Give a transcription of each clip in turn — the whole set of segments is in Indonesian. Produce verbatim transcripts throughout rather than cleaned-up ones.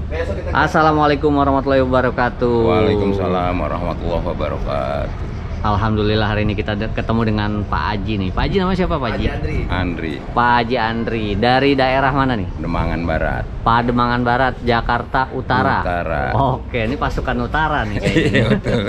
Assalamualaikum warahmatullahi wabarakatuh. Waalaikumsalam warahmatullahi wabarakatuh. Alhamdulillah hari ini kita ketemu dengan Pak Haji nih. Pak Haji namanya siapa Pak Haji? Andri. Andri. Pak Haji Andri dari daerah mana nih? Demangan Barat. Pademangan Barat, Jakarta Utara. Utara. Oke, ini pasukan utara nih kayaknya.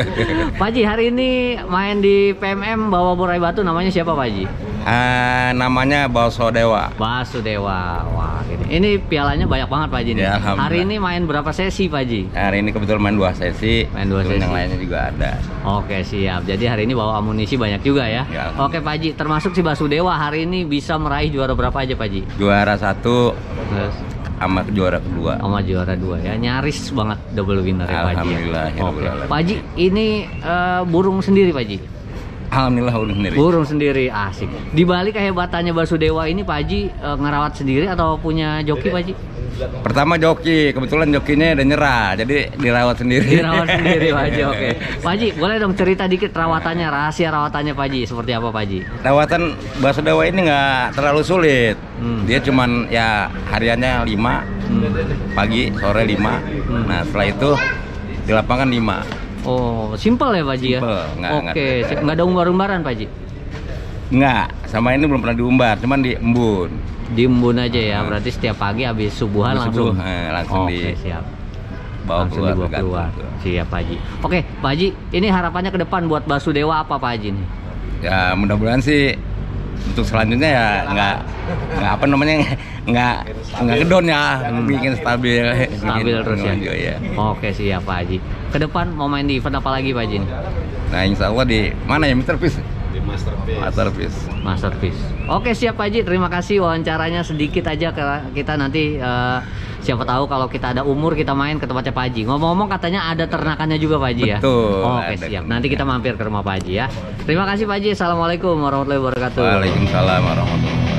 Pak Haji hari ini main di P M M bawa borai batu, namanya siapa Pak Haji? Ah, namanya Basudewa. Basudewa. Wah, ini. Ini pialanya banyak banget Pak Haji nih. Ya, hari ini main berapa sesi Pak Haji? Hari ini kebetulan main dua sesi. Main dua sesi. Yang lainnya juga ada. Oke, siap. Jadi hari ini bawa amunisi banyak juga ya. Ya, oke Pak Haji, termasuk si Basudewa hari ini bisa meraih juara berapa aja Pak Haji? Juara satu. Terus sama juara kedua. Sama juara dua ya, nyaris banget double winner ya Pak Haji. Alhamdulillah. Ya. Oke. Pak Haji, ini uh, burung sendiri Pak Haji? Alhamdulillah burung sendiri. Burung sendiri, asik. Di balik kehebatannya Basudewa ini Pak Haji uh, ngerawat sendiri atau punya joki Pak Haji? Pertama joki, kebetulan jokinya udah nyerah, jadi dirawat sendiri. Dirawat sendiri Pak Haji, oke. Pak Haji, boleh dong cerita dikit rawatannya, rahasia rawatannya Pak Haji, seperti apa Pak Haji? Rawatan Basudewa ini nggak terlalu sulit. Hmm. Dia cuman ya hariannya lima, hmm. pagi, sore lima. Hmm. Nah setelah itu di lapangan lima. Oh, simpel ya Pak Haji ya? Simpel, nggak, oke, nggak, nggak ada umbar-umbaran Pak Haji? Nggak, sama ini belum pernah diumbar, cuman diembun. Diembun aja ya, hmm. berarti setiap pagi habis subuhan habis langsung. Subuh, eh, langsung oke, di siap. Bawa langsung keluar, dibawa keluar. Siap Pak Haji. Oke, Pak Haji, ini harapannya ke depan buat Basudewa apa Pak Haji nih? Ya mudah-mudahan sih untuk selanjutnya ya nggak nggak apa namanya nggak nggak gedon ya, hmm. bikin stabil. Stabil bikin terus ya. Juga, ya. Oke siap Pak Haji. Ke depan mau main di event apa lagi Pak Haji? Nah insya Allah di mana ya Masterpiece? Di Masterpiece. Masterpiece. Masterpiece. Oke siap Pak Haji. Terima kasih wawancaranya sedikit aja ke kita nanti. Uh, siapa tahu kalau kita ada umur kita main ke tempatnya Pak Haji. Ngomong-ngomong katanya ada ternakannya juga Pak Haji ya? Betul. Oke siap. Nanti kita mampir ke rumah Pak Haji ya. Terima kasih Pak Haji. Assalamualaikum warahmatullahi wabarakatuh. Waalaikumsalam warahmatullahi wabarakatuh.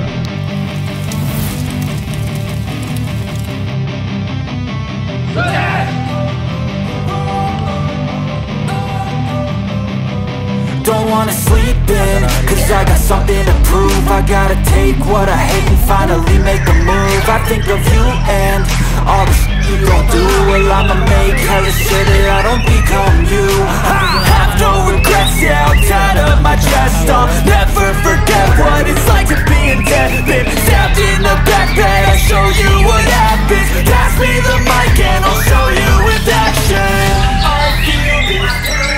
Don't wanna sleep in, cause I got something to prove. I gotta take what I hate and finally make a move. I think of you and all the shit you don't do. Well, I'ma make hella sure that I don't become you. I have no regrets, yeah, I'll tie up my chest. I'll never forget what it's like to be in debt. Been stabbed in the back bed, I'll show you what happens. Pass me the mic and I'll show you with action. I feel these turns.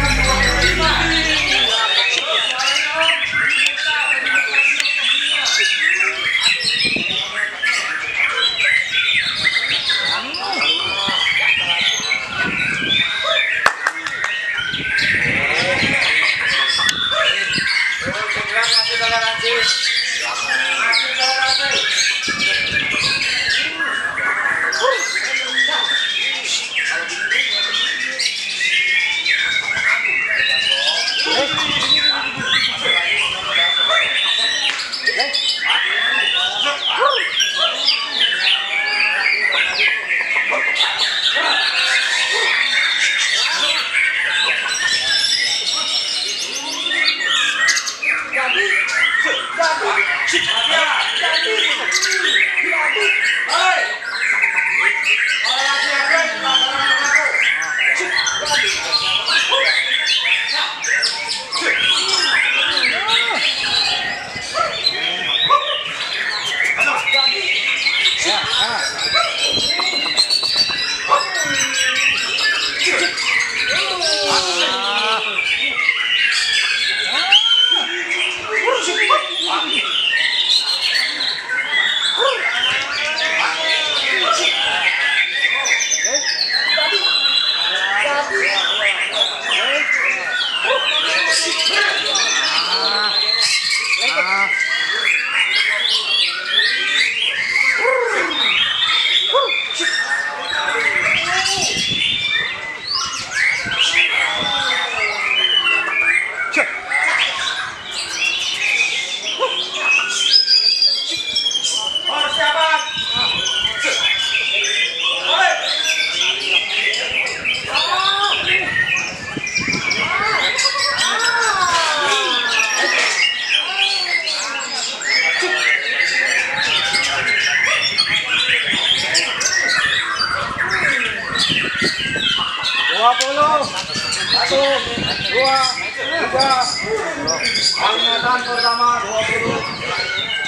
puluh. Satu, dua, tiga. Peringatan pertama dua puluh.